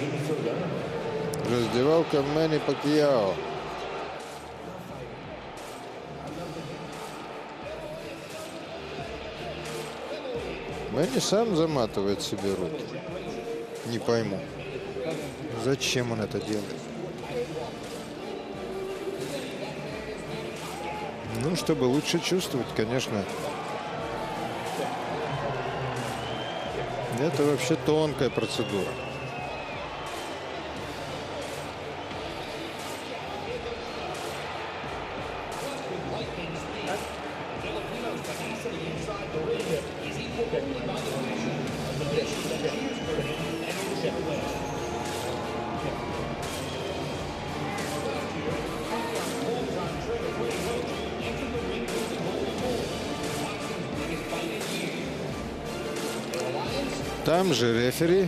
Раздевалка Мэнни Пакьяо. Мэнни сам заматывает себе руки. Не пойму, зачем он это делает. Ну, чтобы лучше чувствовать, конечно. Это вообще тонкая процедура. Там же рефери.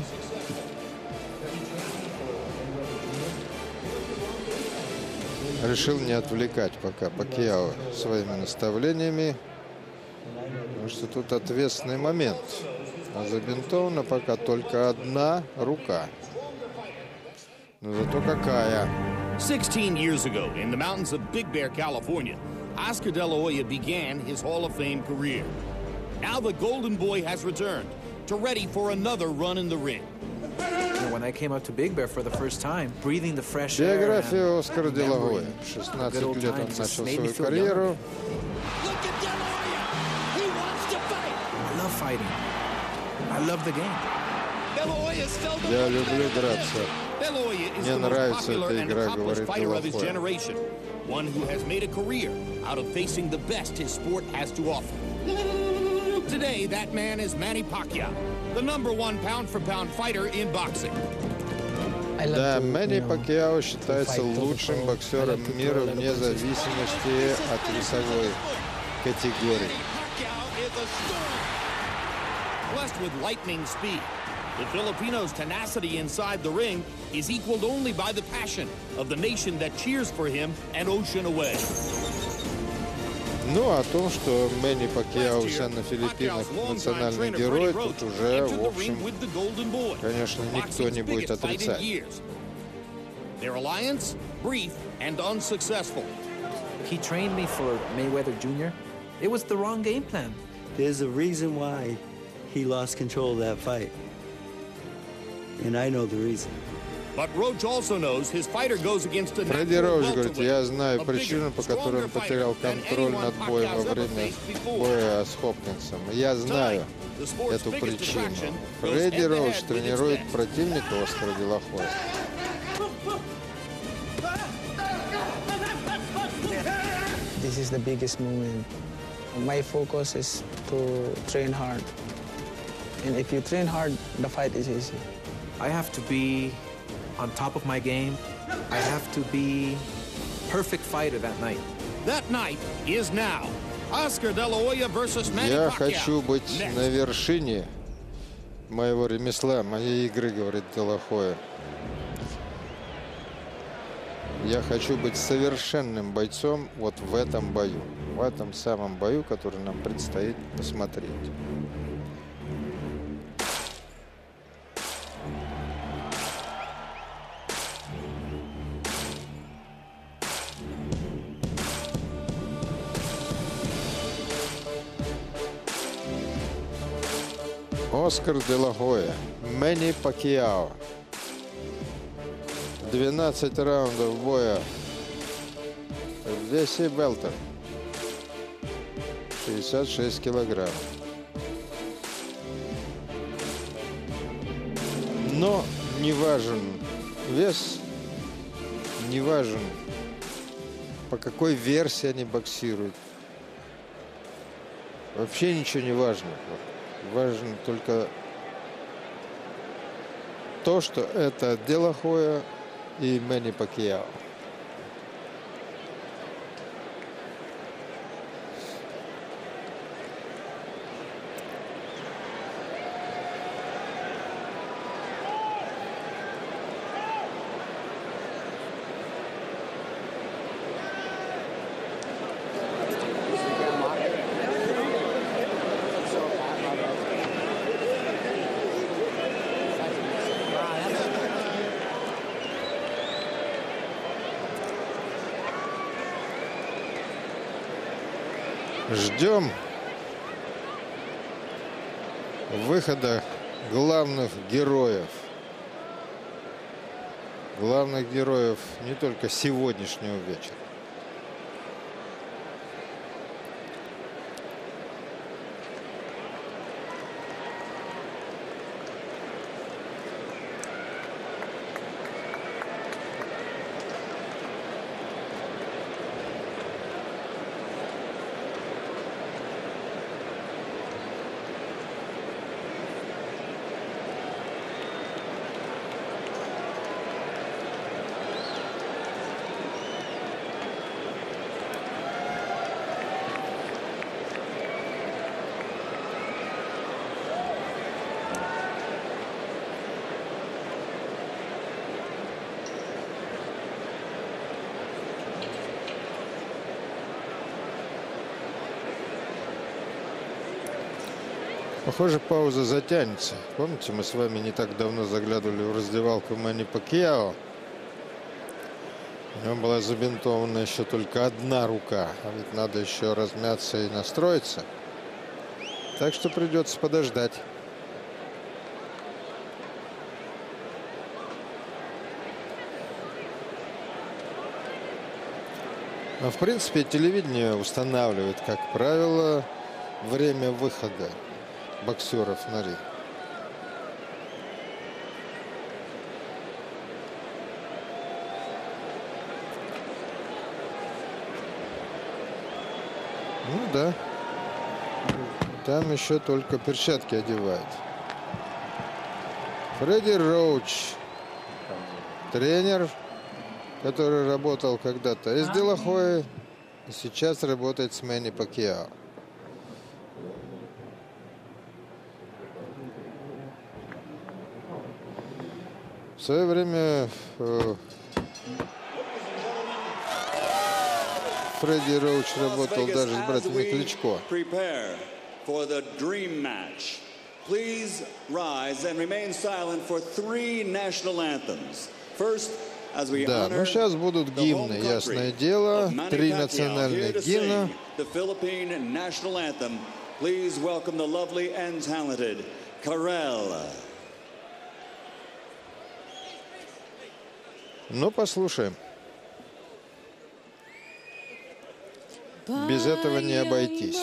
Решил не отвлекать пока Пакьяо своими наставлениями, потому что тут ответственный момент. А забинтована пока только одна рука. Но зато какая. 16 years ago, in the mountains of Big Bear, California, Oscar De La Hoya began his Hall of Fame career. Now the Golden Boy has returned to ready for another run in the ring. When I came up to Big Bear for the first time, breathing the fresh air. Биография Оскара Де Ла Гойя. 16 лет он начал свою карьеру. I love fighting. I love the game. Я люблю драться. Мне нравится эта игра, говорит Де Ла Гойя. One who has made a career out of facing the best his sport has to offer. Today, that man is Manny Pacquiao, the #1 pound-for-pound fighter in boxing. Да, Мэнни Пакьяо считается лучшим боксером мира вне зависимости от весовой категории. Blessed with lightning speed, the Filipinos' tenacity inside the ring is equaled only by the passion of the nation that cheers for him an ocean away. Ну, о том, что Мэнни Пакьяо на Филиппинах национальный герой, тут уже, в общем, конечно, никто не будет отрицать. Their alliance, brief and unsuccessful. He trained me for Mayweather Jr. It was the wrong game plan. There's a reason why he lost control of that fight. And I know the reason. But Roach also knows his fighter goes against a Фредди Роуч говорит, я знаю причину, по которой он потерял контроль над боем во время боя с Хопкинсом. Я знаю эту причину. Фредди Роуч тренирует противника Оскара Де Ла Гойя. This is the biggest moment. My focus is to train hard. And if you train hard, the fight is easy. I have to be on top of my game. I have to be perfect fighter that night. That night is now. Oscar De La Hoya versus Manny Pacquiao. Я хочу быть на вершине моего ремесла, моей игры, говорит Де Ла Гойя. Я хочу быть совершенным бойцом вот в этом бою. В этом самом бою, который нам предстоит посмотреть. Оскар Де Ла Гойя, Мэнни Пакьяо. 12 раундов боя в весе велтер. 66 килограмм. Но не важен вес, не важен, по какой версии они боксируют. Вообще ничего не важно. Важно только то, что это Де Ла Гойя и Мэнни Пакьяо. Ждем выхода главных героев. Главных героев не только сегодняшнего вечера. Похоже, пауза затянется. Помните, мы с вами не так давно заглядывали в раздевалку Мэнни Пакьяо. У него была забинтована еще только одна рука. А ведь надо еще размяться и настроиться. Так что придется подождать. А в принципе, телевидение устанавливает, как правило, время выхода боксеров на ринг. Ну да. Там еще только перчатки одевают. Фредди Роуч, тренер, который работал когда-то из Де Ла Хойи и сейчас работает с Мэнни Пакьяо. В свое время Фредди Роуч работал даже с братьями Кличко. Да, ну сейчас будут гимны, ясное дело. 3 национальных гимна. Ну, послушаем. Без этого не обойтись.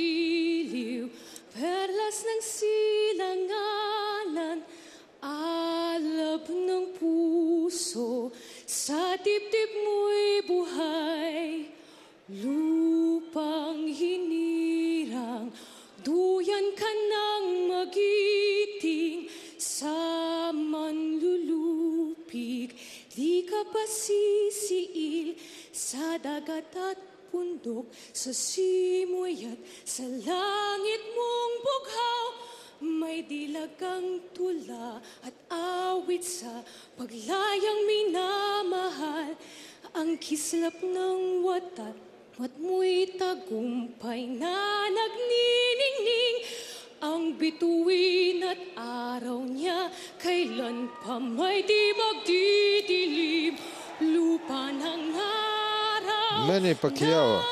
Alab ng puso, sa dibdib mo'y buhay, lupang hinirang, duyan ka ng magiting, sa manlulupig, di ka pasisiil, sa dagat at bundok, sa simoy at sa langit mong bughaw. May dilagang tula at awit sa paglayang minamahal. Ang kislap ng watat, mat mo'y tagumpay na nagniningning. Ang bituin at araw niya, kailan pa may di magdidilim. Lupa ng araw, Мэнни Пакьяо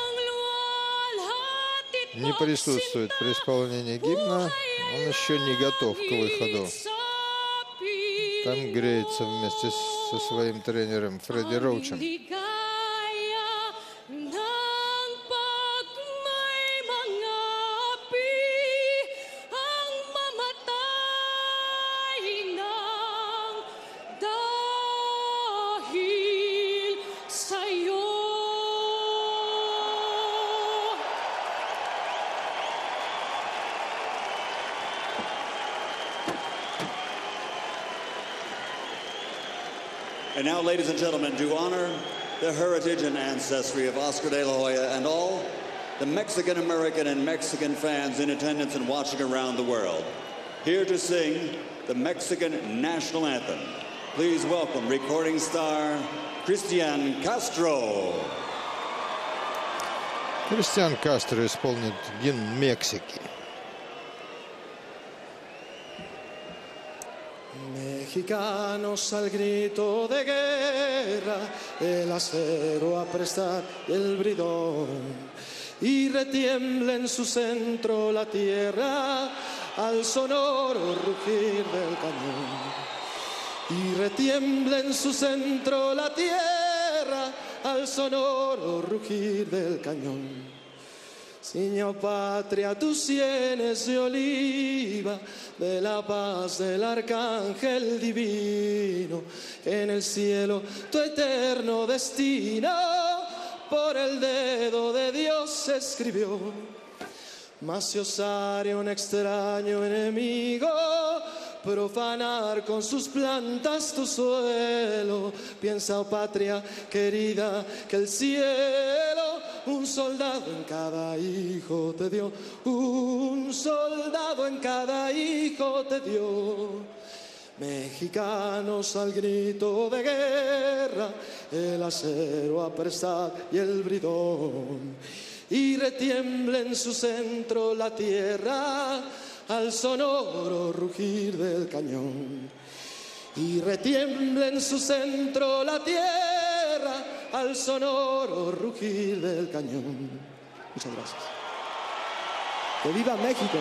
не присутствует при исполнении гимна. Он еще не готов к выходу. Там греется вместе со своим тренером Фредди Роучем. And now, ladies and gentlemen, to honor the heritage and ancestry of Oscar De La Hoya and all the Mexican-American and Mexican fans in attendance and watching around the world, here to sing the Mexican national anthem. Please welcome recording star Cristian Castro. Кристиан Кастро исполнит гимн Мексики. Mexicanos al grito de guerra, el acero a prestar el bridón. y retiembla en su centro la tierra al sonoro rugir del cañón. Y retiembla en su centro la tierra al sonoro rugir del cañón. Signo patria, tus sienes de oliva, de la paz del arcángel divino, en el cielo tu eterno destino por el dedo de Dios se escribió. Mas se osaría un extraño enemigo profanar con sus plantas tu suelo, piensa, oh patria querida, que el cielo un soldado en cada hijo te dio, un soldado en cada hijo te dio. Mexicanos al grito de guerra, el acero apresad y el bridón, y retiembla en su centro la tierra al sonoro rugir del cañón. Y retiembla en su centro la tierra al sonoro rugir del cañón. Muchas gracias. ¡Que viva México!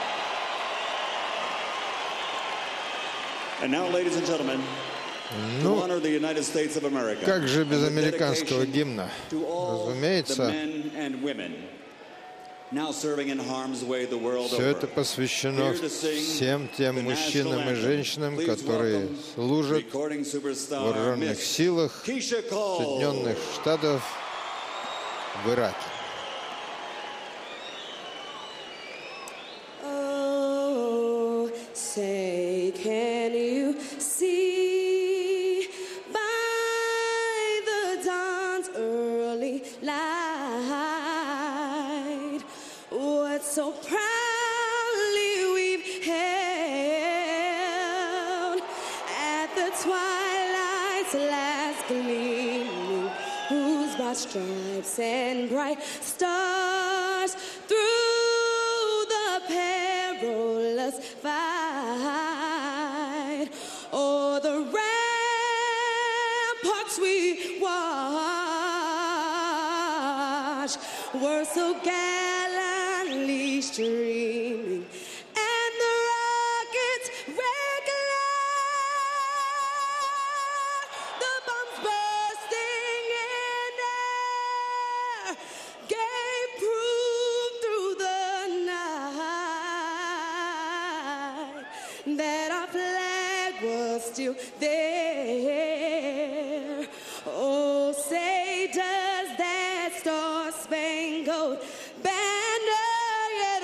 And now, ladies and gentlemen, to honor the United States of America, как же без американского гимна? to all the Разумеется, men and women now serving in harm's way the world все это over. посвящено всем тем мужчинам и женщинам, которые служат в Recording superstar вооруженных Miss силах Keisha Cole. Соединенных Штатов в Ираке. Oh, say, can you see by the dawn's early light what so proudly we've held at the twilight's last gleaming, whose broad stripes and bright stars through the perilous fight o'er the ramparts we watched were so gallantly streaming, and the rockets regular, the bombs bursting in air, gave proof through the night that our flag was still there. Oh, say does that star-spangled banner yet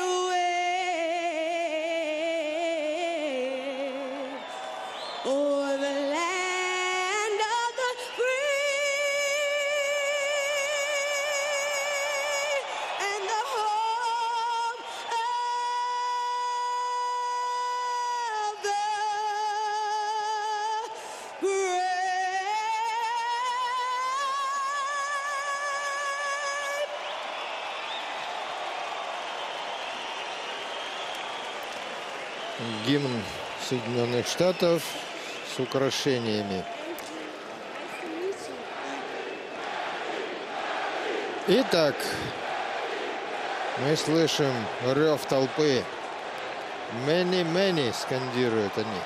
wave o'er the land of the free and the home of the brave? Гимн Соединенных Штатов с украшениями. Итак, мы слышим рев толпы. «Many, many» скандируют они.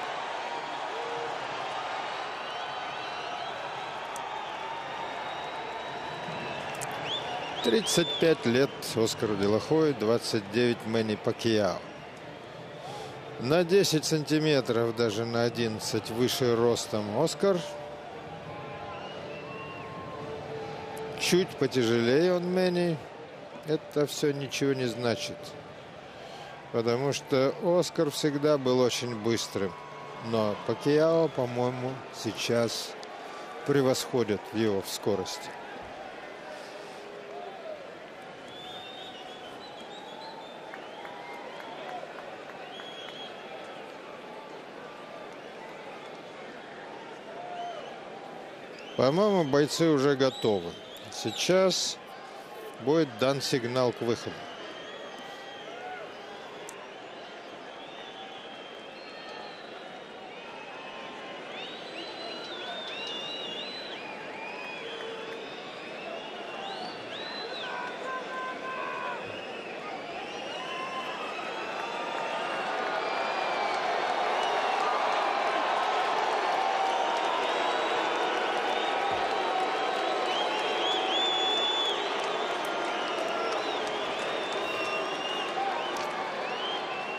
«35 лет Оскару де ла Хойя, 29 Мэнни Пакьяо». На 10 сантиметров, даже на 11 выше ростом Оскар. Чуть потяжелее он Мэнни. Это все ничего не значит. Потому что Оскар всегда был очень быстрым. Но Пакьяо, по-моему, сейчас превосходит его в скорости. По-моему, бойцы уже готовы. Сейчас будет дан сигнал к выходу.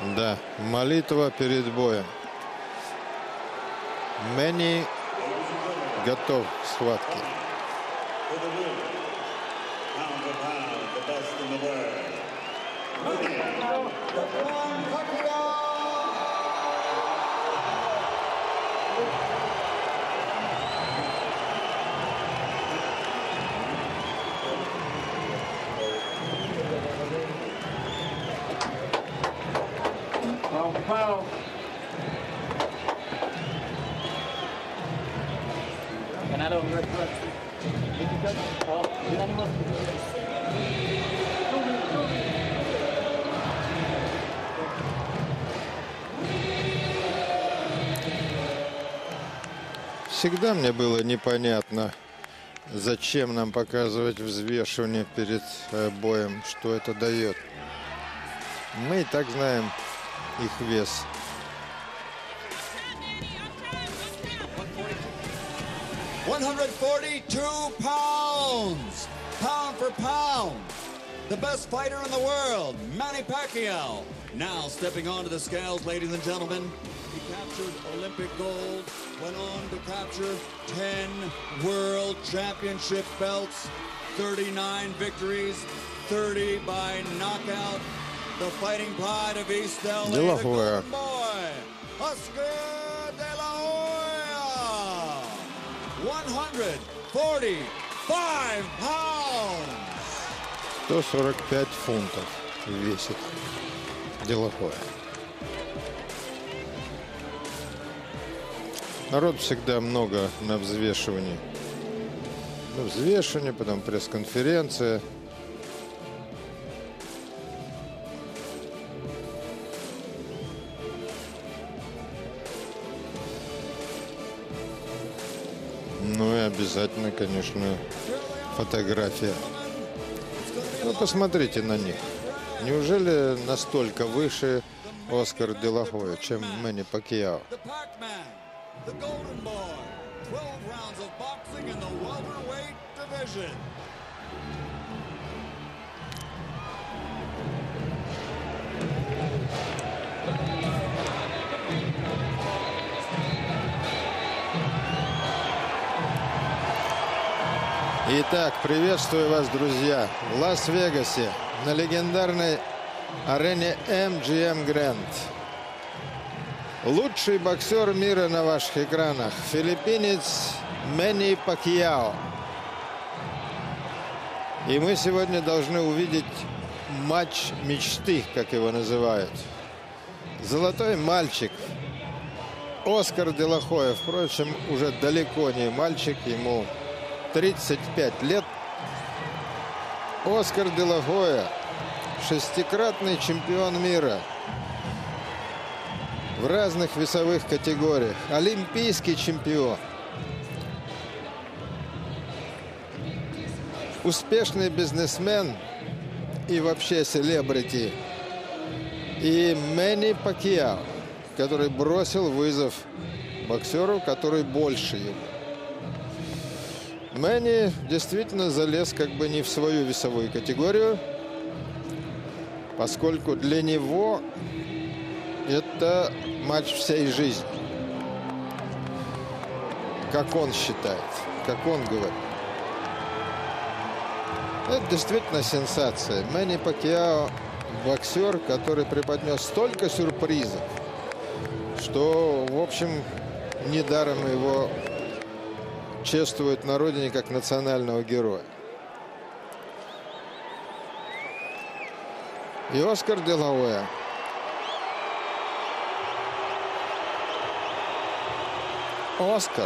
Да, молитва перед боем. Мэнни готов к схватке. Всегда мне было непонятно, зачем нам показывать взвешивание перед боем, что это дает. Мы и так знаем их вес. $142 pounds, pound for pound. The best fighter in the world, Manny Pacquiao. Now stepping onto the scales, ladies and gentlemen. He captured Olympic gold, went on to capture 10 world championship belts, 39 victories, 30 by knockout. The fighting pride of East LA, the Golden Boy, Oscar De La Hoya. 145 pounds. 145 фунтов весит Де Ла Хойя. Народ всегда много на взвешивании. Ну, взвешивание, потом пресс-конференция. Ну и обязательно, конечно, фотография. Ну, посмотрите на них. Неужели настолько выше Оскар Де Ла Хойя, чем Мэнни Пакьяо? The Golden Boy, 12 rounds of boxing in the welterweight division. Итак, приветствую вас, друзья, в Лас-Вегасе на легендарной арене MGM Grand. Лучший боксер мира на ваших экранах. Филиппинец Мэнни Пакьяо. И мы сегодня должны увидеть матч мечты, как его называют. Золотой мальчик Оскар Де Ла Хойя. Впрочем, уже далеко не мальчик, ему 35 лет. Оскар Де Ла Хойя, шестикратный чемпион мира в разных весовых категориях, олимпийский чемпион, успешный бизнесмен и вообще селебрити. И Мэнни Пакьяо, который бросил вызов боксеру, который больше его. Мэнни действительно залез как бы не в свою весовую категорию, поскольку для него это матч всей жизни. Как он считает, как он говорит. Это действительно сенсация. Мэнни Пакьяо — боксер, который преподнес столько сюрпризов, что, в общем, недаром его чествуют на родине как национального героя. И Оскар Де Ла Хойя Оскар,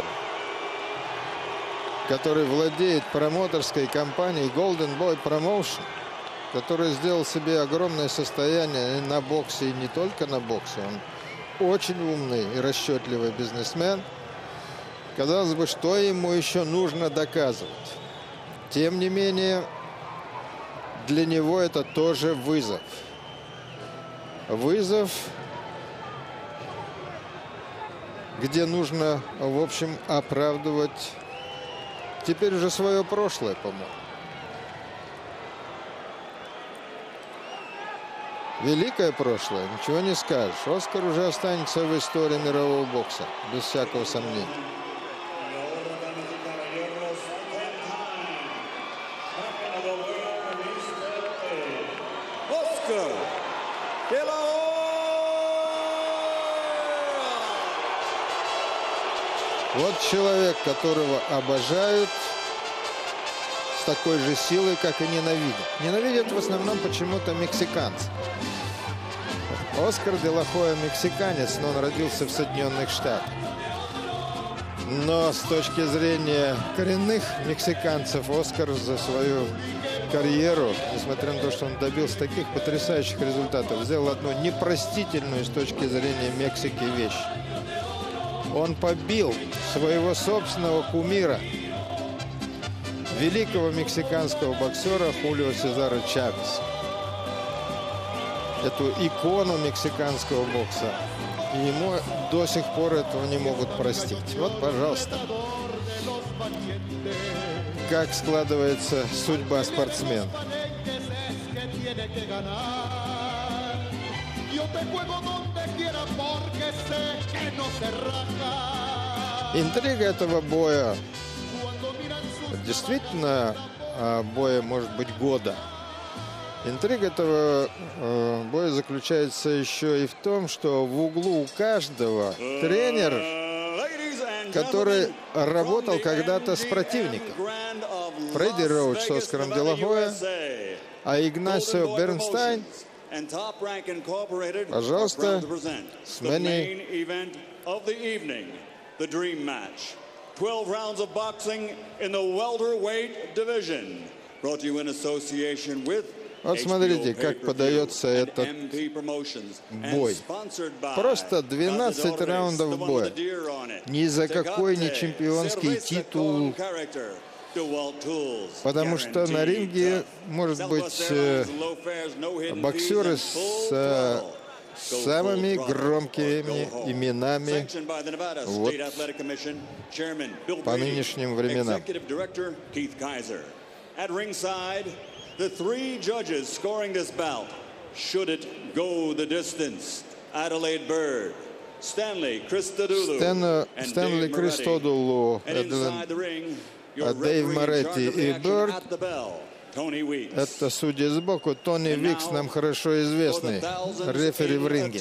который владеет промоутерской компанией Golden Boy Promotion, который сделал себе огромное состояние на боксе, и не только на боксе. Он очень умный и расчетливый бизнесмен. Казалось бы, что ему еще нужно доказывать? Тем не менее, для него это тоже вызов. Вызов, где нужно, в общем, оправдывать теперь уже свое прошлое, по-моему. Великое прошлое, ничего не скажешь. Оскар уже останется в истории мирового бокса, без всякого сомнения. Oscar de la Hoya. Вот человек, которого обожают с такой же силой, как и ненавидят. Ненавидят в основном почему-то мексиканцы. Оскар де ла Хойя мексиканец, но он родился в Соединенных Штатах. Но с точки зрения коренных мексиканцев, Оскар за свою карьеру, несмотря на то, что он добился таких потрясающих результатов, сделал одну непростительную с точки зрения Мексики вещь. Он побил своего собственного кумира, великого мексиканского боксера Хулио Сезара Чавеса. Эту икону мексиканского бокса. И ему до сих пор этого не могут простить. Вот, пожалуйста, как складывается судьба спортсмена. Интрига этого боя, действительно, боя может быть года. Интрига этого боя заключается еще и в том, что в углу у каждого тренер, который работал когда-то с противником. Фредди Роуч с Оскаром де ла Хойя, а Игнасио Бернстайн, пожалуйста, с Мэнни. 12 rounds of boxing in the welterweight division. Brought to you in association with Вот смотрите, как подается этот бой. Просто 12 раундов боя. Ни за какой не чемпионский титул. Потому что на ринге, может быть, боксеры с самыми громкими именами вот по нынешним временам. The three judges scoring this bout, should it go the distance, Adelaide Bird, Stanley Christodoulou, Стэнли Кристодулу, Дэйв Моретти и Бёрд. Это судьи сбоку. Тони Викс, нам хорошо известный, рефери в ринге.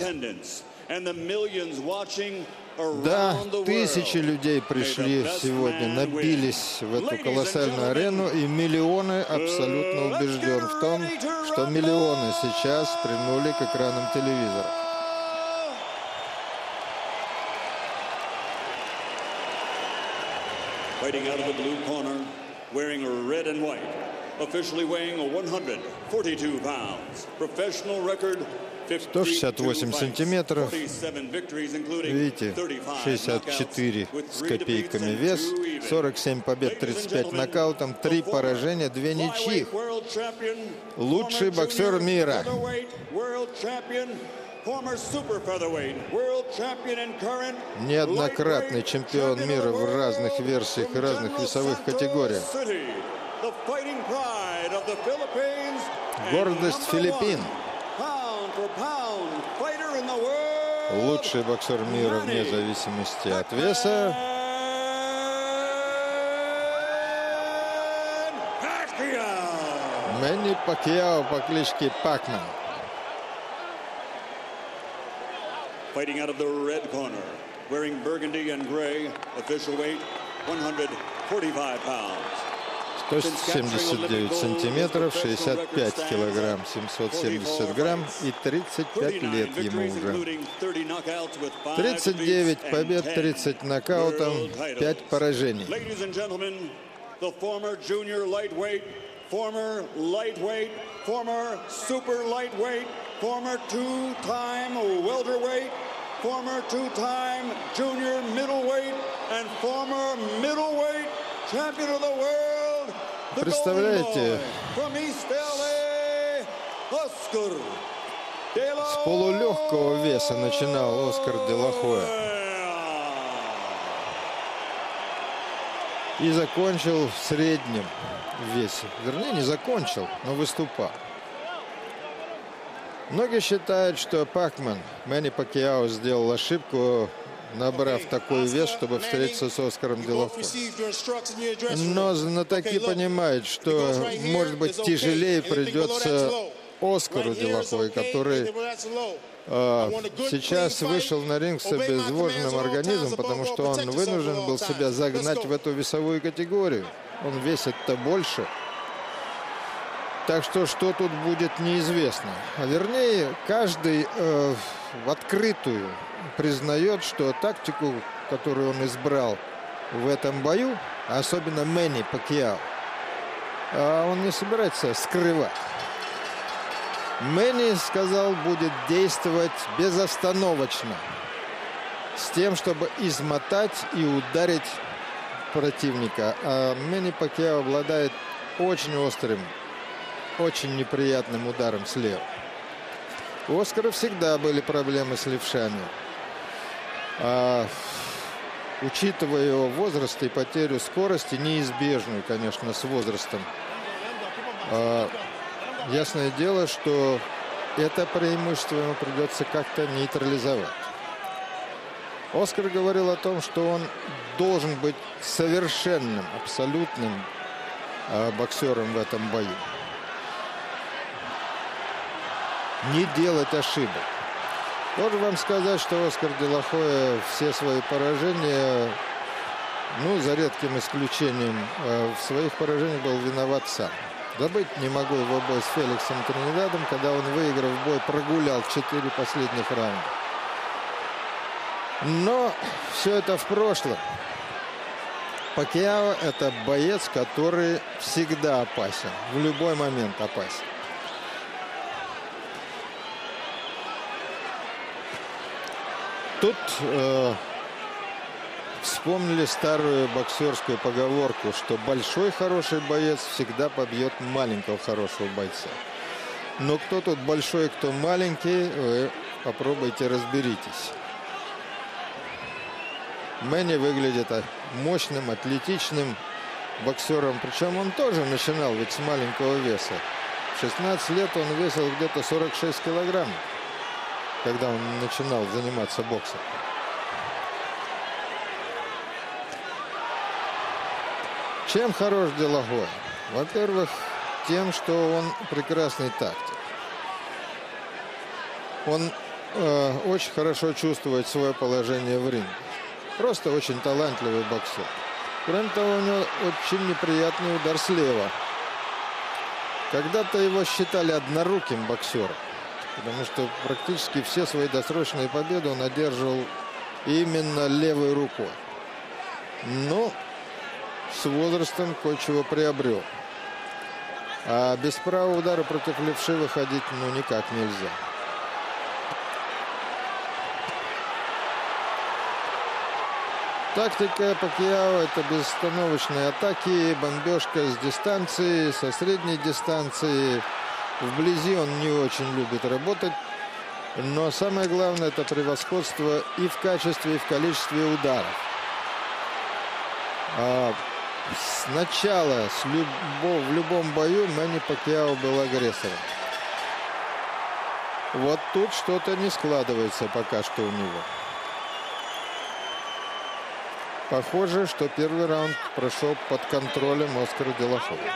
Да, тысячи людей пришли сегодня, набились в эту колоссальную арену, и миллионы абсолютно убежден в том, что миллионы сейчас прильнули к экранам телевизора. Fighting out of the blue corner, wearing red and white, officially weighing 142 pounds, professional record 168 сантиметров, видите, 64 с копейками вес, 47 побед, 35 нокаутом, 3 поражения, 2 ничьих. Лучший боксер мира. Неоднократный чемпион мира в разных версиях и разных весовых категориях. Гордость Филиппин. Лучший боксер мира вне зависимости от веса. Мэнни Пакьяо по кличке Пакман. Fighting out of the red corner, wearing burgundy and gray, official weight 145 pounds. 179 сантиметров, 65 килограмм, 770 грамм и 35 лет ему уже. 39 побед, 30 нокаутов, 5 поражений. Former lightweight, former super lightweight, former two-time welterweight, former two-time junior middleweight, and former middleweight champion of the world. Представляете, с полулегкого веса начинал Оскар де ла Хойя и закончил в среднем весе. Вернее, не закончил, но выступал. Многие считают, что Мэнни Пакьяо сделал ошибку, набрав такой вес, чтобы встретиться с Оскаром де ла Хойей. Но знатоки понимают, что, может быть, тяжелее придется Оскару де ла Хойе, который сейчас вышел на ринг с обезвоженным организмом, потому что он вынужден был себя загнать в эту весовую категорию. Он весит-то больше. Так что тут будет, неизвестно. А вернее, каждый в открытую признает, что тактику, которую он избрал в этом бою, особенно Мэнни Пакьяо, он не собирается скрывать. Мэнни, сказал, будет действовать безостановочно, с тем, чтобы измотать и ударить противника. А Мэнни Пакьяо обладает очень острым, очень неприятным ударом слева. У Оскара всегда были проблемы с левшами. Учитывая его возраст и потерю скорости, неизбежную, конечно, с возрастом, ясное дело, что это преимущество ему придется как-то нейтрализовать. Оскар говорил о том, что он должен быть совершенным, абсолютным боксером в этом бою. Не делать ошибок. Должен вам сказать, что Оскар де ла Хойя все свои поражения, за редким исключением, в своих поражениях был виноват сам. Забыть не могу его бой с Феликсом Тринидадом, когда он, выиграв бой, прогулял 4 последних раунда. Но все это в прошлом. Пакьяо — это боец, который всегда опасен, в любой момент опасен. Тут вспомнили старую боксерскую поговорку, что большой хороший боец всегда побьет маленького хорошего бойца. Но кто тут большой, кто маленький, вы попробуйте разберитесь. Мэнни выглядит мощным, атлетичным боксером. Причем он тоже начинал ведь с маленького веса. В 16 лет он весил где-то 46 килограммов, когда он начинал заниматься боксом. Чем хорош де ла Хойя? Во-первых, тем, что он прекрасный тактик. Он очень хорошо чувствует свое положение в ринге. Просто очень талантливый боксер. Кроме того, у него очень неприятный удар слева. Когда-то его считали одноруким боксером, потому что практически все свои досрочные победы он одерживал именно левой рукой. Но с возрастом кое-чего приобрел. А без правого удара против левши выходить никак нельзя. Тактика Пакьяо — это безостановочные атаки, бомбежка с дистанции, со средней дистанции. Вблизи он не очень любит работать. Но самое главное — это превосходство и в качестве, и в количестве ударов. Сначала в любом бою Мэнни Пакьяо был агрессором. Вот тут что-то не складывается пока что у него. Похоже, что первый раунд прошел под контролем Оскара де ла Хойя.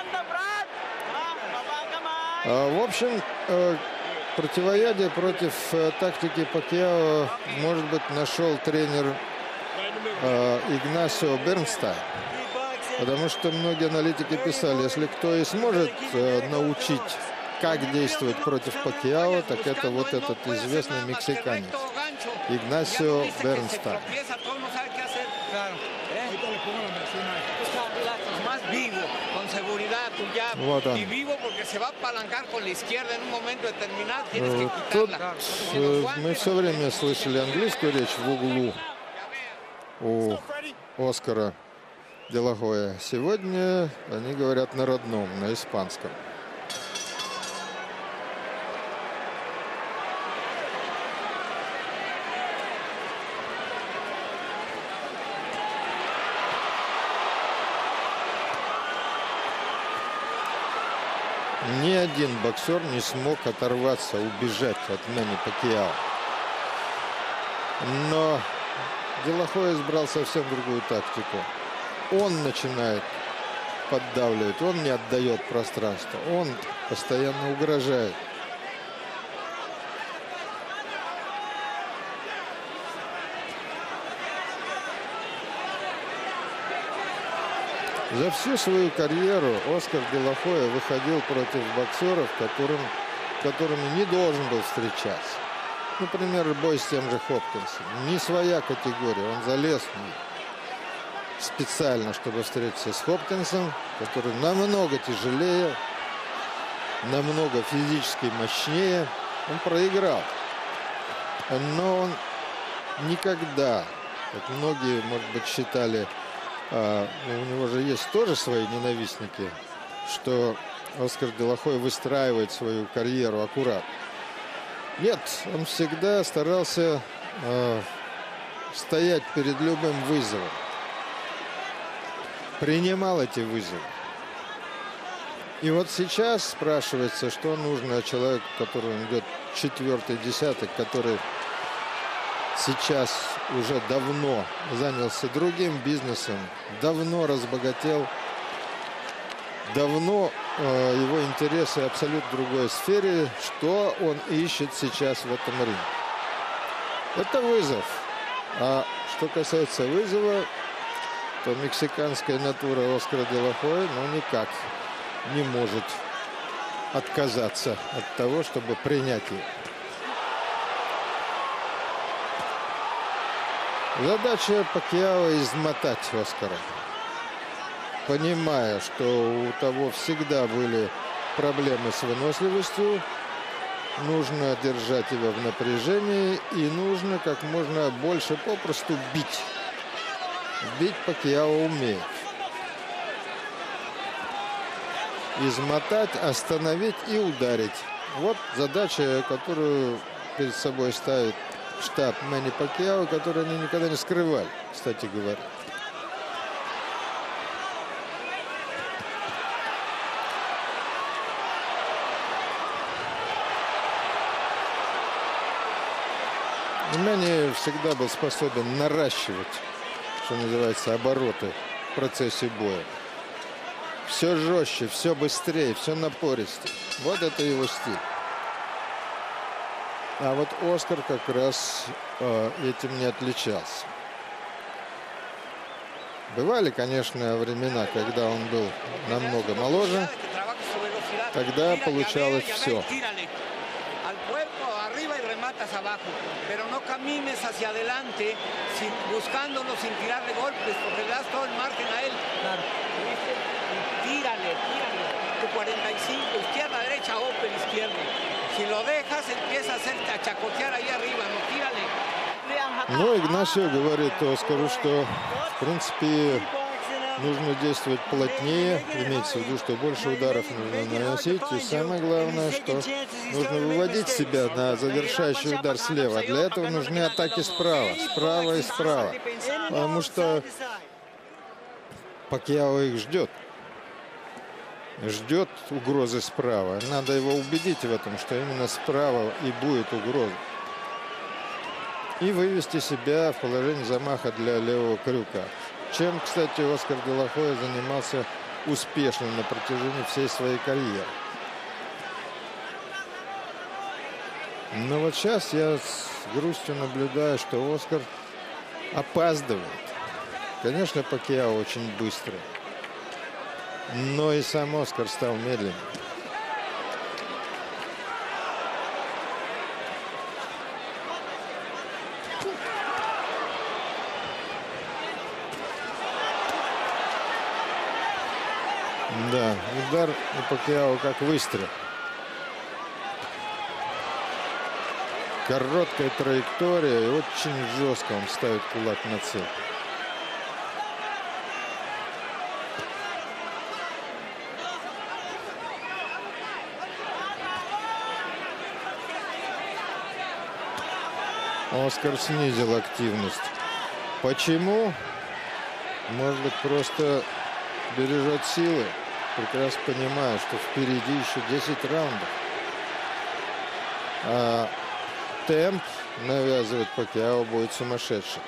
В общем, противоядие против тактики Пакьяо, может быть, нашел тренер Игнасио Бернстайн. Потому что многие аналитики писали, если кто и сможет научить, как действовать против Пакьяо, так это вот этот известный мексиканец Игнасио Бернстайн. Вот он. Тут мы все время слышали английскую речь в углу у Оскара де ла Хойя. Сегодня они говорят на родном, на испанском. Ни один боксер не смог оторваться, убежать от Мэнни Пакьяо. Но Де Ла Хойя избрал совсем другую тактику. Он начинает поддавливать, он не отдает пространство, он постоянно угрожает. За всю свою карьеру Оскар Де Ла Хойя выходил против боксеров, которыми не должен был встречаться. Например, бой с тем же Хопкинсом. Не своя категория, он залез специально, чтобы встретиться с Хопкинсом, который намного тяжелее, намного физически мощнее. Он проиграл. Но он никогда, как многие, может быть, считали, у него же есть тоже свои ненавистники, что Оскар Де Ла Хойя выстраивает свою карьеру аккуратно. Нет, он всегда старался стоять перед любым вызовом. Принимал эти вызовы. И вот сейчас спрашивается, что нужно человеку, который идет четвертый десяток, который сейчас уже давно занялся другим бизнесом, давно разбогател, давно его интересы абсолютно в другой сфере. Что он ищет сейчас в этом ринге? Это вызов. А что касается вызова, то мексиканская натура Оскара Де Ла Хойя, никак не может отказаться от того, чтобы принять его. Задача Пакьяо измотать Оскара, понимая, что у того всегда были проблемы с выносливостью. Нужно держать его в напряжении и нужно как можно больше попросту бить. Бить Пакьяо умеет. Измотать, остановить и ударить. Вот задача, которую перед собой ставит штаб Мэнни Пакьяо, который они никогда не скрывали, кстати говоря. Мэнни всегда был способен наращивать, что называется, обороты в процессе боя. Все жестче, все быстрее, все напористее. Вот это его стиль. А вот Оскар как раз этим не отличался. Бывали, конечно, времена, когда он был намного моложе. Тогда получалось все. Abajo, pero no camines hacia adelante buscándolo sin tirarle golpes, porque le das todo el margen a él. Claro. Tírale. Tu 45, izquierda, derecha, open, izquierda. Si lo dejas, empieza a chacotear ahí arriba, no tírale. Ну, Игнасио говорит Оскару, что, в принципе, нужно действовать плотнее, имеется в виду, что больше ударов нужно наносить. И самое главное, что нужно выводить себя на завершающий удар слева. Для этого нужны атаки справа и справа. Потому что Пакьяо их ждет. Ждет угрозы справа. Надо его убедить в этом, что именно справа и будет угроза. И вывести себя в положение замаха для левого крюка. Чем, кстати, Оскар Де Ла Хойя занимался успешно на протяжении всей своей карьеры. Но вот сейчас я с грустью наблюдаю, что Оскар опаздывает. Конечно, Пакьяо очень быстрый. Но и сам Оскар стал медленным. Да, удар у Пакьяо как выстрел. Короткая траектория и очень жестко он ставит кулак на цель. Оскар снизил активность. Почему? Может быть, просто бережет силы. прекрасно понимаю, что впереди еще 10 раундов. А темп навязывать Пакьяо будет сумасшедший.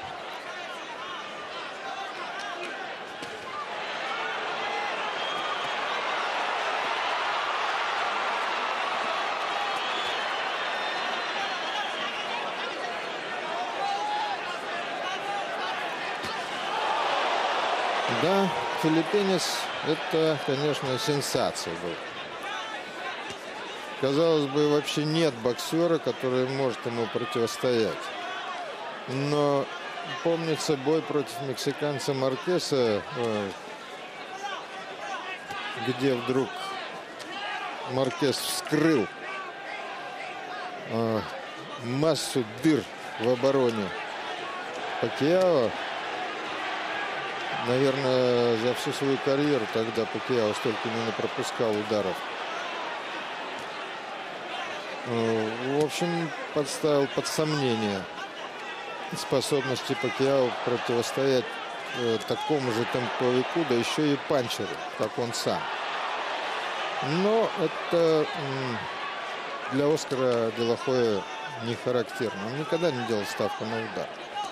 Да, филиппинец — это, конечно, сенсация был. Казалось бы, вообще нет боксера, который может ему противостоять. Но помнится бой против мексиканца Маркеса, где вдруг Маркес вскрыл массу дыр в обороне Пакьяо. Наверное, за всю свою карьеру тогда Пакьяо столько не пропускал ударов. В общем, подставил под сомнение способности Пакьяо противостоять такому же темповику, да еще и панчеру, как он сам. Но это для Оскара де ла Хойя не характерно. Он никогда не делал ставку на удар.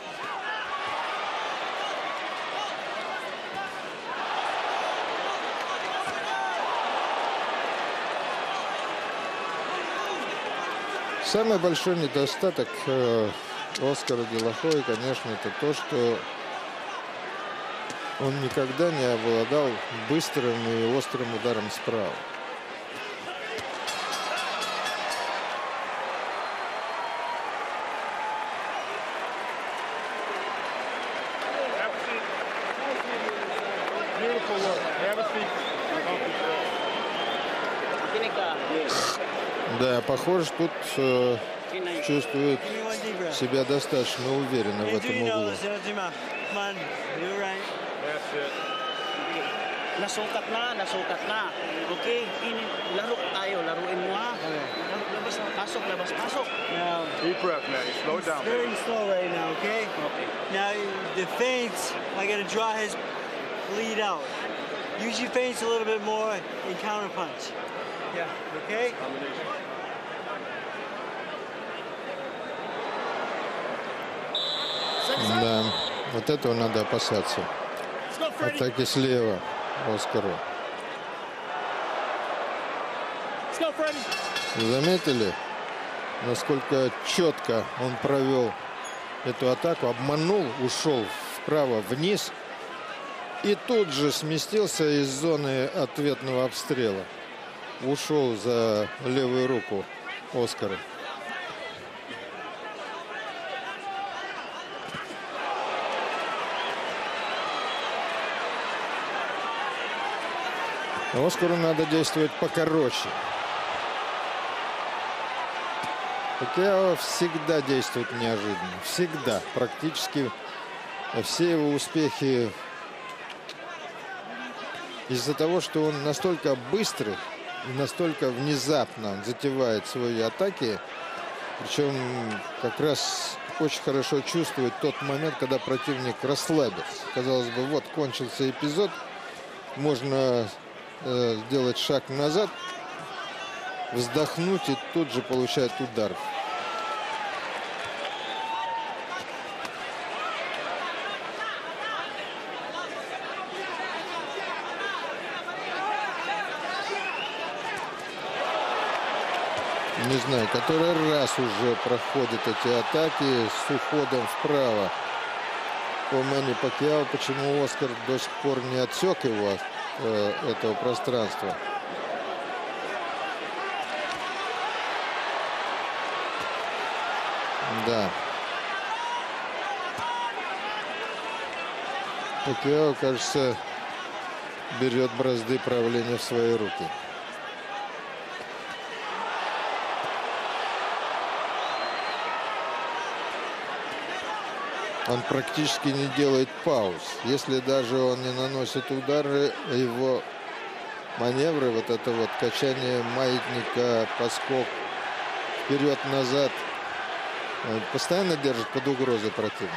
Самый большой недостаток Оскара де ла Хойя, конечно, это то, что он никогда не обладал быстрым и острым ударом справа. Да, похоже, тут чувствует себя достаточно уверенно в этом углу. Nasukat na. Okay, laro tayo, laruin mo ha. Labas, pasok, labas, pasok. Now, deep breath, man. Slow down. Very slow right now, okay? Now, the feints, I got to draw his lead out. Use your feints a little bit more and counter punch. Yeah, okay? Да, вот этого надо опасаться. Атаки слева Оскару. Заметили, насколько четко он провел эту атаку, обманул, ушел вправо вниз и тут же сместился из зоны ответного обстрела. Ушел за левую руку Оскара. Оскару надо действовать покороче. Пакьяо всегда действует неожиданно. Всегда. Практически все его успехи из-за того, что он настолько быстрый и настолько внезапно затевает свои атаки. Причем как раз очень хорошо чувствует тот момент, когда противник расслабится. Казалось бы, вот кончился эпизод. Можно сделать шаг назад, вздохнуть и тут же получать удар. Не знаю, который раз уже проходят эти атаки с уходом вправо по Мэнни Пакьяо. Почему Оскар до сих пор не отсек его от этого пространства? Да. Пакьяо, кажется, берет бразды правления в свои руки. Он практически не делает пауз. Если даже он не наносит удары, его маневры, вот это вот качание маятника, поскок вперед-назад, постоянно держит под угрозой противника.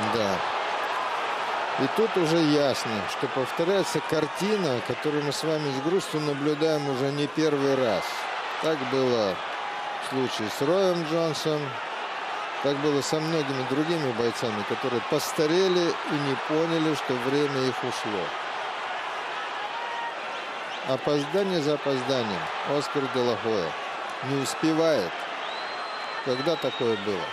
Да. И тут уже ясно, что повторяется картина, которую мы с вами с грустью наблюдаем уже не первый раз. Так было в случае с Роем Джонсом, так было со многими другими бойцами, которые постарели и не поняли, что время их ушло. Опоздание за опозданием. Оскар де ла Хойя не успевает. Когда такое было?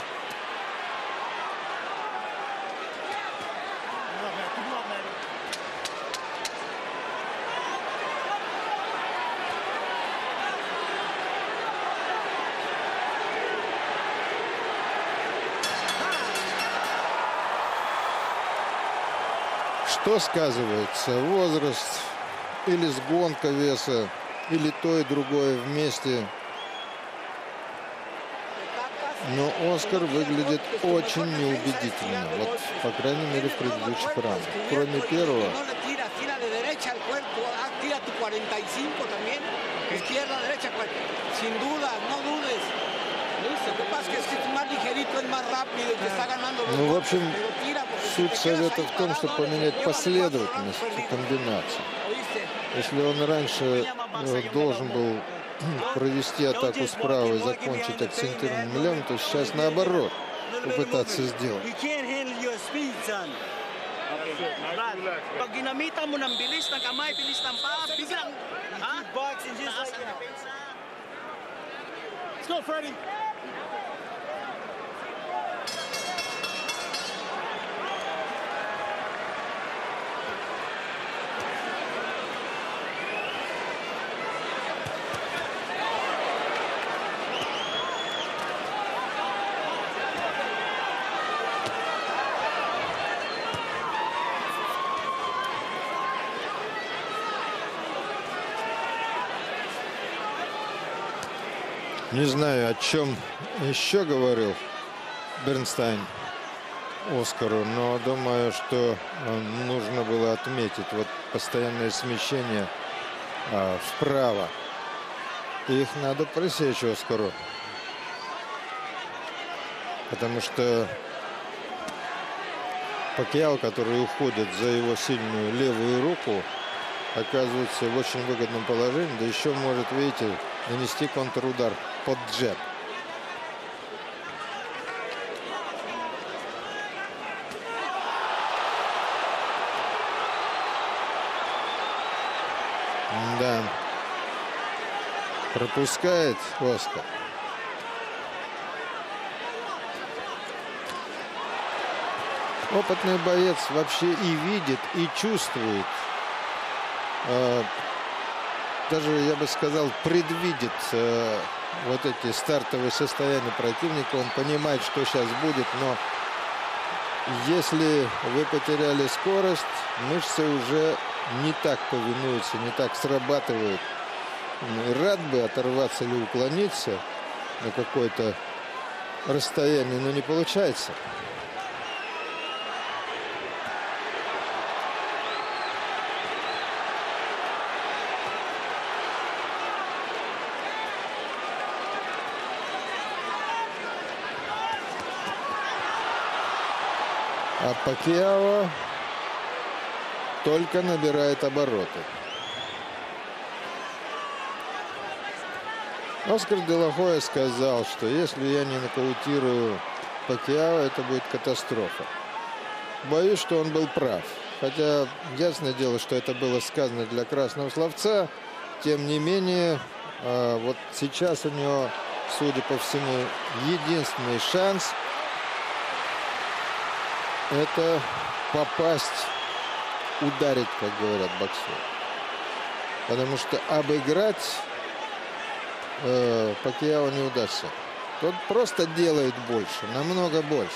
Что сказывается? Возраст или сгонка веса, или то и другое вместе. Но Оскар выглядит очень неубедительно. Вот, по крайней мере, в предыдущих раундах. Кроме первого. Ну, в общем, суть совета в том, чтобы поменять последовательность комбинаций. Если он раньше должен был провести атаку справа и закончить акцентированным левым, то сейчас наоборот попытаться сделать. Pag ginamitan mo ng bilis ng kamay, bilis ng paa, biglang, ha? Let's go, Freddie. Не знаю, о чем еще говорил Бернстайн Оскару, но думаю, что нужно было отметить вот постоянное смещение вправо. И их надо пресечь Оскару. Потому что Пакьяо, который уходит за его сильную левую руку, оказывается в очень выгодном положении, да еще может, видите, нанести контрудар под джеб. Да. Пропускает Оскар. Опытный боец вообще и видит, и чувствует. Даже, я бы сказал, предвидит вот эти стартовые состояния противника. Он понимает, что сейчас будет, но если вы потеряли скорость, мышцы уже не так повинуются, не так срабатывают. Рад бы оторваться или уклониться на какое-то расстояние, но не получается. А Пакьяо только набирает обороты. Оскар де ла Хойя сказал, что если я не нокаутирую Пакьяо, это будет катастрофа. Боюсь, что он был прав. Хотя, ясное дело, что это было сказано для красного словца. Тем не менее, вот сейчас у него, судя по всему, единственный шанс – это попасть, ударить, как говорят боксеры. Потому что обыграть Пакьяо не удастся. Тот просто делает больше, намного больше.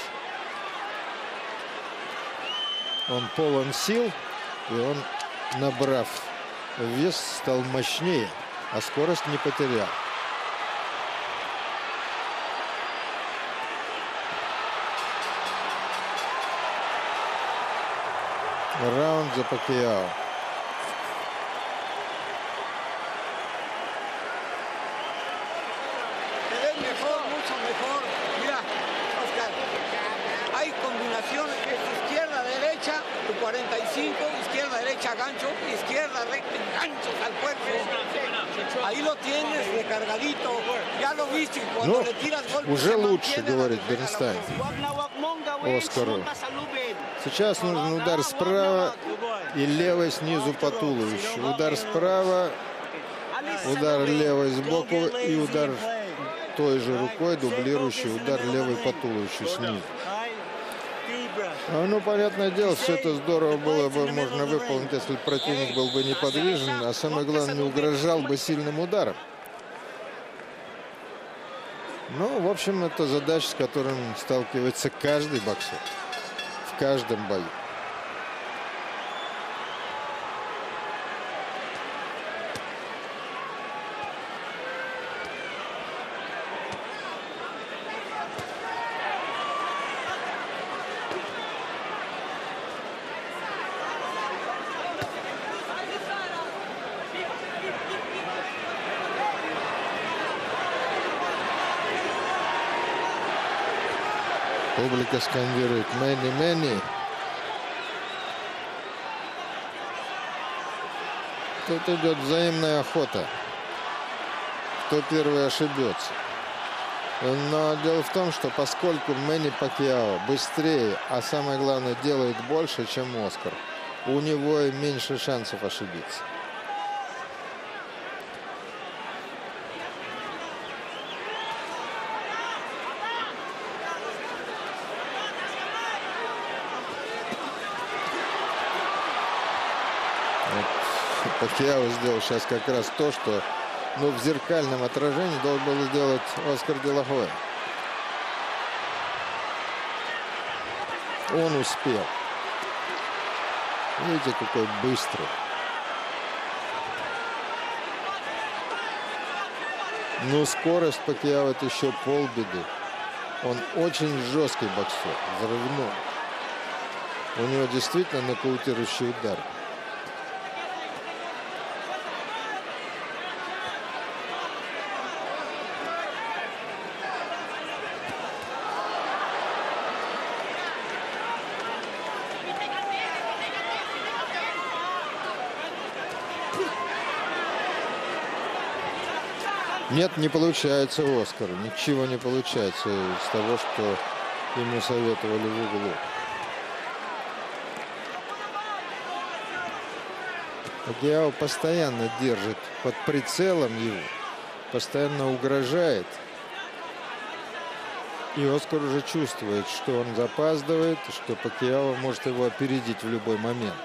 Он полон сил, и он, набрав вес, стал мощнее, а скорость не потерял. Раунд за Пакьяо. hay combinaciones que es izquierda-derecha, tu 45, izquierda-derecha, gancho, izquierda-recta, ganchos al cuerpo. Ahí lo tienes recargadito. Ya lo viste cuando le tiras golpes. Уже лучше, говорит Бернстайн Оскару. Сейчас нужен удар справа и левой снизу по туловищу. Удар справа, удар левой сбоку и удар той же рукой, дублирующий удар левой по туловищу снизу. Ну, понятное дело, все это здорово было бы можно выполнить, если противник был бы неподвижен, а самое главное, не угрожал бы сильным ударом. Ну, в общем, это задача, с которой сталкивается каждый боксер в каждом бою. Публика скандирует «Мэнни, Мэнни». Тут идет взаимная охота. Кто первый ошибется. Но дело в том, что поскольку Мэнни Пакьяо быстрее, а самое главное делает больше, чем Оскар, у него и меньше шансов ошибиться. Пакьяо сделал сейчас как раз то, что в зеркальном отражении должен был сделать Оскар де ла Хойя. Он успел. Видите, какой быстрый. Но скорость Пакьяо — это еще полбеды. Он очень жесткий боксер, взрывной. У него действительно нокаутирующий удар. Нет, не получается у Оскара. Ничего не получается из того, что ему советовали в углу. Пакьяо постоянно держит под прицелом его, постоянно угрожает. И Оскар уже чувствует, что он запаздывает, что Пакьяо может его опередить в любой момент.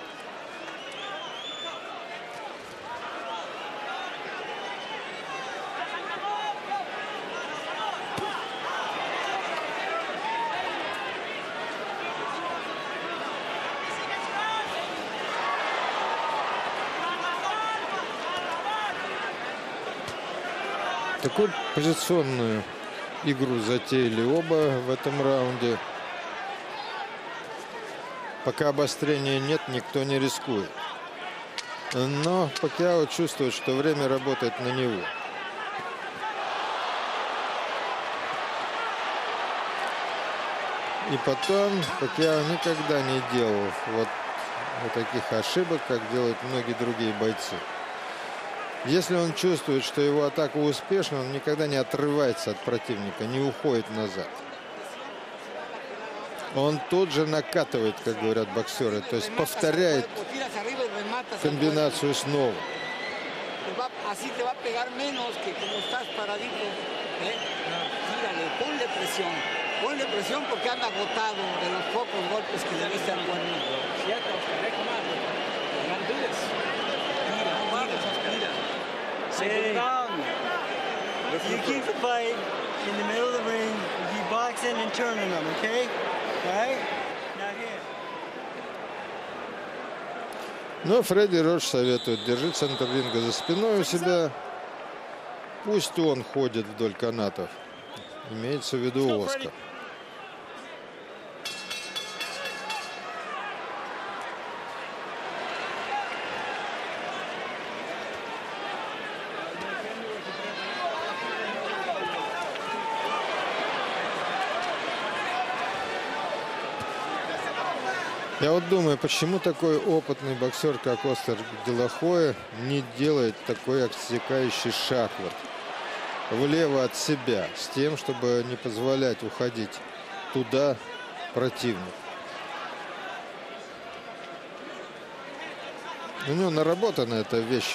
Такую позиционную игру затеяли оба в этом раунде. Пока обострения нет, никто не рискует. Но Пакьяо чувствует, что время работает на него. И потом Пакьяо никогда не делал вот таких ошибок, как делают многие другие бойцы. Если он чувствует, что его атака успешна, он никогда не отрывается от противника, не уходит назад. Он тут же накатывает, как говорят боксеры, то есть повторяет комбинацию снова. Ponle presión porque anda agotado de los pocos golpes que le diste al cuerno. You keep the fight in the middle of the ring, you keep boxing and turning them, okay? All right? Now here. Но Фредди Роч советует: держи центр ринга за спиной у себя. Пусть он ходит вдоль канатов. Имеется в виду Оскар. Я вот думаю, почему такой опытный боксер, как Оскар де ла Хойя, не делает такой отсекающий шаг вот влево от себя, с тем, чтобы не позволять уходить туда противнику. У него наработана эта вещь,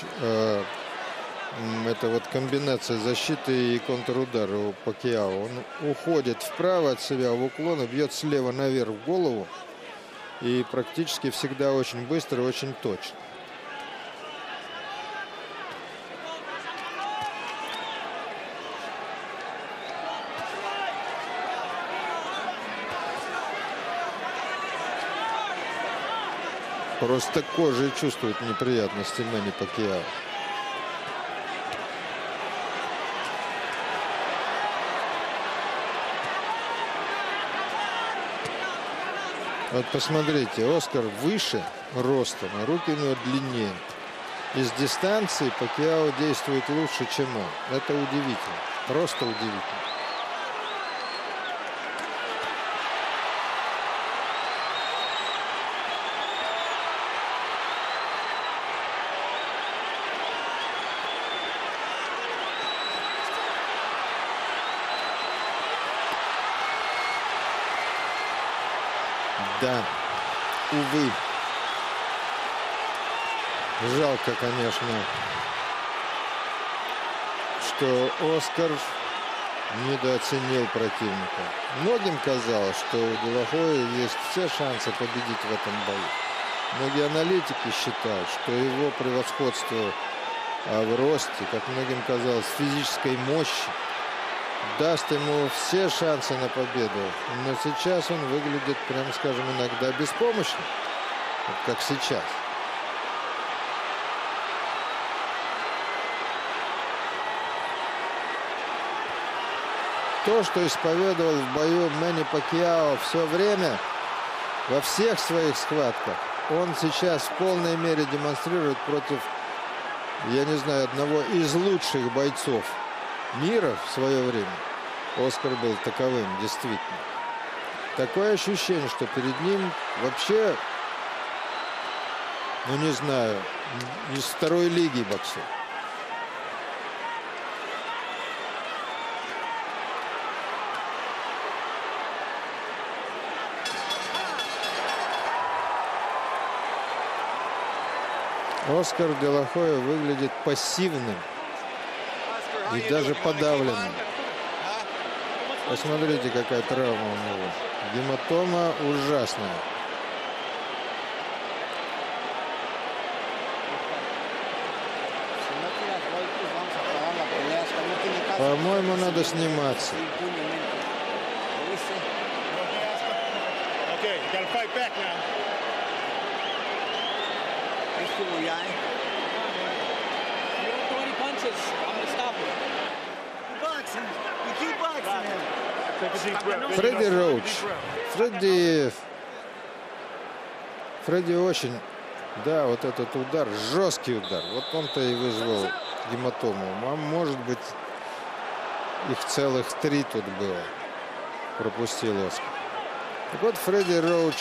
это вот комбинация защиты и контрудара у Пакьяо. Он уходит вправо от себя в уклон и бьет слева наверх в голову. И практически всегда очень быстро и очень точно. Просто кожей чувствует неприятности Мэнни Пакьяо. Вот посмотрите, Оскар выше ростом, а руки у него длиннее. Из дистанции Пакьяо действует лучше, чем он. Это удивительно. Просто удивительно. Да, увы. Жалко, конечно, что Оскар недооценил противника. Многим казалось, что у де ла Хойи есть все шансы победить в этом бою. Многие аналитики считают, что его превосходство в росте, как многим казалось, физической мощи, даст ему все шансы на победу. Но сейчас он выглядит, прям скажем, иногда беспомощно. Вот как сейчас. То, что исповедовал в бою Мэнни Пакьяо все время, во всех своих схватках, он сейчас в полной мере демонстрирует против, я не знаю, одного из лучших бойцов мира в свое время. Оскар был таковым, действительно. Такое ощущение, что перед ним вообще, ну не знаю, из второй лиги боксер. Оскар де ла Хойя выглядит пассивным и даже подавленным. Посмотрите, какая травма у него. Гематома ужасная. По-моему, надо сниматься. Фредди Роуч. Фредди очень, да, вот этот удар, жесткий удар. Вот он-то и вызвал гематому. А может быть, их целых 3 тут было. Пропустил Оскар. Так вот, Фредди Роуч,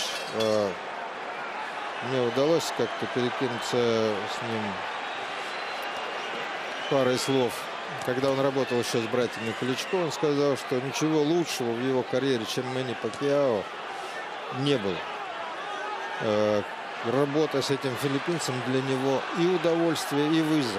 мне удалось как-то перекинуться с ним парой слов. Когда он работал еще с братьями Кличко, он сказал, что ничего лучшего в его карьере, чем Мэнни Пакьяо, не было. Работа с этим филиппинцем для него и удовольствие, и вызов.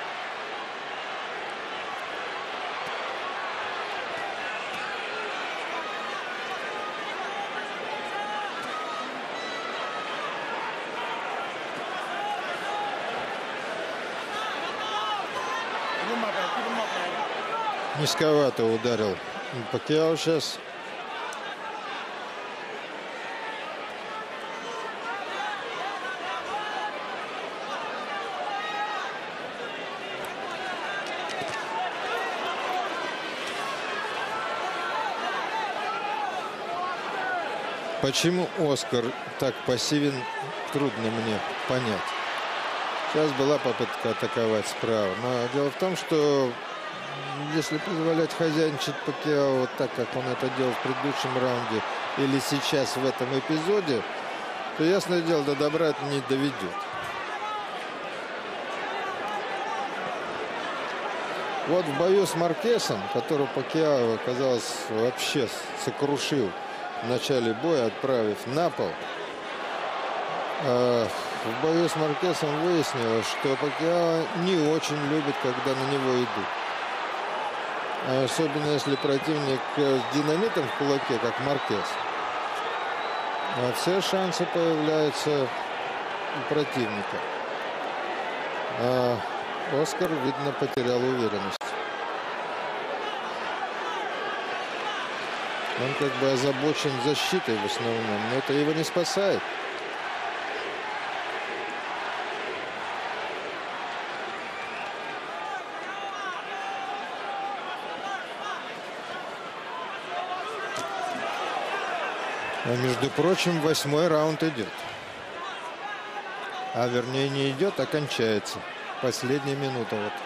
Низковато ударил Пакьяо сейчас. Почему Оскар так пассивен, трудно мне понять. Сейчас была попытка атаковать справа. Но дело в том, что если позволять хозяйничать Пакьяо вот так, как он это делал в предыдущем раунде или сейчас в этом эпизоде, то, ясное дело, до добра это не доведет. Вот в бою с Маркесом, который Пакьяо, казалось, вообще сокрушил в начале боя, отправив на пол, в бою с Маркесом выяснилось, что Пакьяо не очень любит, когда на него идут. Особенно если противник с динамитом в кулаке, как Маркес. А все шансы появляются у противника. Оскар, видно, потерял уверенность. Он как бы озабочен защитой в основном, но это его не спасает. А между прочим, 8-й раунд идет. А вернее не идет, а кончается. Последняя минута вот.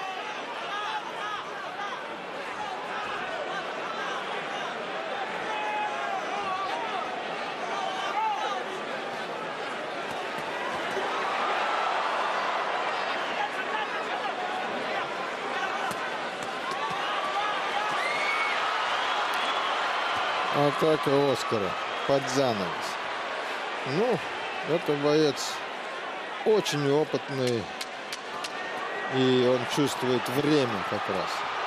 Атака Оскара под занавес. Ну, это боец очень опытный. И он чувствует время как раз.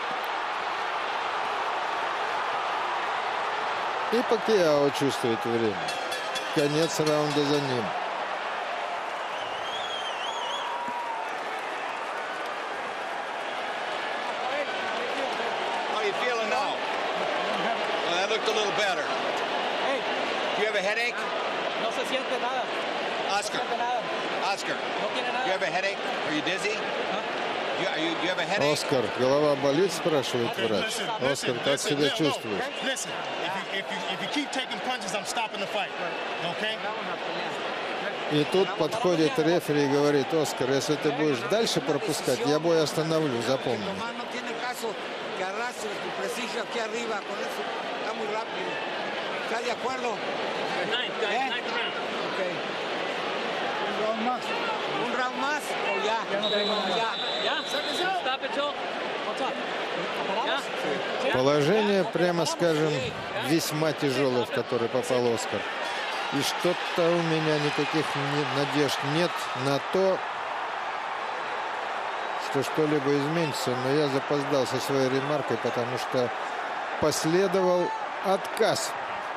И Пакьяо чувствует время. Конец раунда за ним. How are you feeling now? Well, that looked a little better. Hey. Do you have a headache? No se siente nada. Oscar. No siente nada. Oscar. No tiene nada. Do you have a headache? Are you dizzy? Do you have a headache? Оскар, голова болит, спрашивает врач. Оскар, как себя чувствуешь? Listen, if you keep taking punches, I'm stopping the fight. Okay? И тут подходит рефери и говорит: Оскар, если ты будешь дальше пропускать, я бой остановлю, запомни. Un round más o ya. Положение, прямо скажем, весьма тяжелое, в которое попал Оскар. И что-то у меня никаких надежд нет на то, что что-либо изменится. Но я запоздал со своей ремаркой, потому что последовал отказ.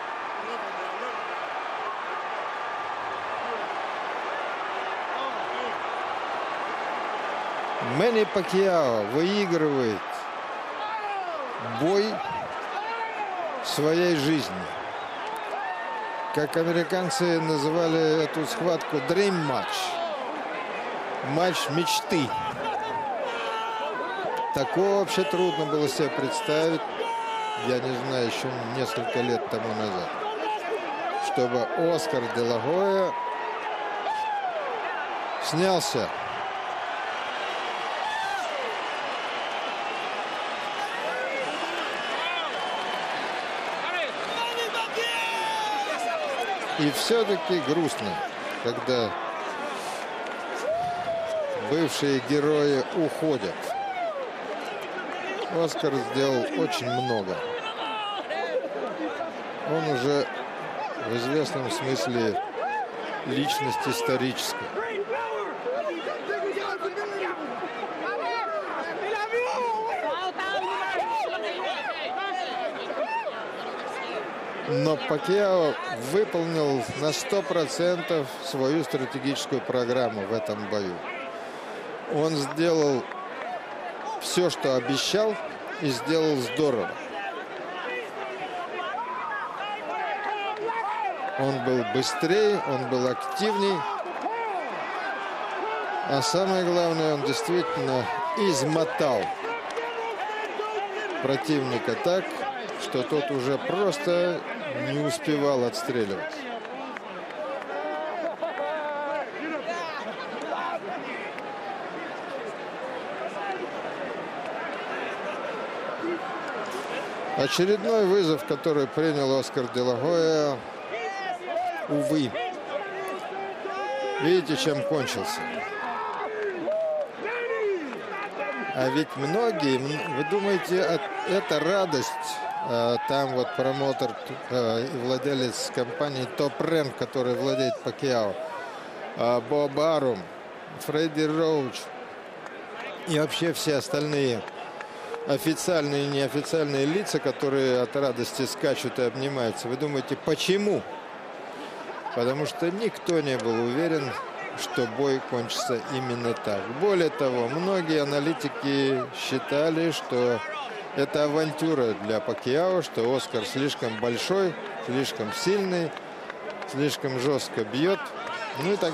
Мэнни Пакьяо выигрывает бой своей жизни. Как американцы называли эту схватку, dream match. Матч мечты. Такого вообще трудно было себе представить, я не знаю, еще несколько лет тому назад, чтобы Оскар де ла Гойя снялся и все-таки грустно, когда бывшие герои уходят. Оскар сделал очень много. Он уже в известном смысле личность историческая. Но Пакьяо выполнил на 100% свою стратегическую программу в этом бою. Он сделал все, что обещал, и сделал здорово. Он был быстрее, он был активней. А самое главное, он действительно измотал противника так, что тот уже просто не успевал отстреливать. Очередной вызов, который принял Оскар де ла Гойя, увы, Видите, чем кончился? А ведь многие, вы думаете, это радость? Там вот промоутер и владелец компании Top Rank, который владеет Пакьяо, Боб Арум, Фредди Роуч и вообще все остальные официальные и неофициальные лица, которые от радости скачут и обнимаются. Вы думаете, почему? Потому что никто не был уверен, что бой кончится именно так. Более того, многие аналитики считали, что это авантюра для Пакьяо, что Оскар слишком большой, слишком сильный, слишком жестко бьет, ну и так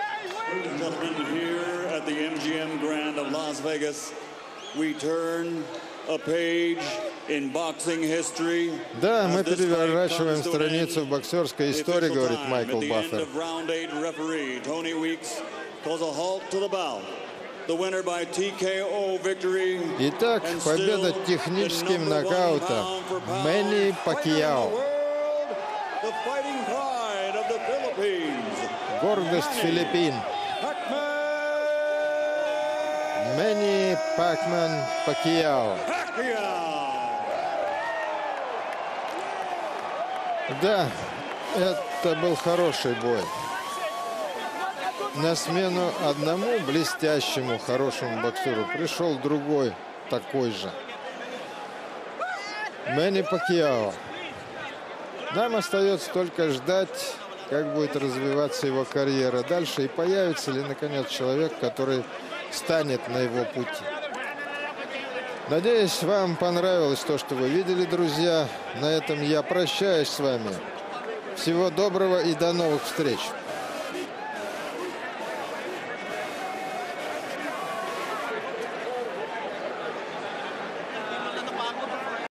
далее. Да, мы переворачиваем страницу в боксерской истории, говорит Майкл Баффер. Итак, победа техническим нокаутом Мэнни Пакьяо. Гордость Филиппин. Мэнни Пакман Пакьяо. Да, это был хороший бой. На смену одному блестящему, хорошему боксеру пришел другой, такой же. Мэнни Пакьяо. Нам остается только ждать, как будет развиваться его карьера дальше и появится ли, наконец, человек, который станет на его пути. Надеюсь, вам понравилось то, что вы видели, друзья. На этом я прощаюсь с вами. Всего доброго и до новых встреч.